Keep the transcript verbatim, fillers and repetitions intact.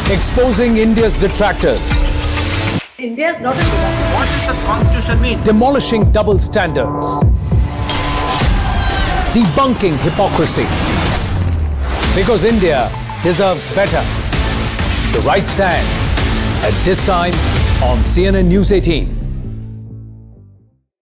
Exposing India's detractors. India is not a democracy. What does the constitution mean? Demolishing double standards. Debunking hypocrisy. Because India deserves better. The right stand at this time on C N N News eighteen.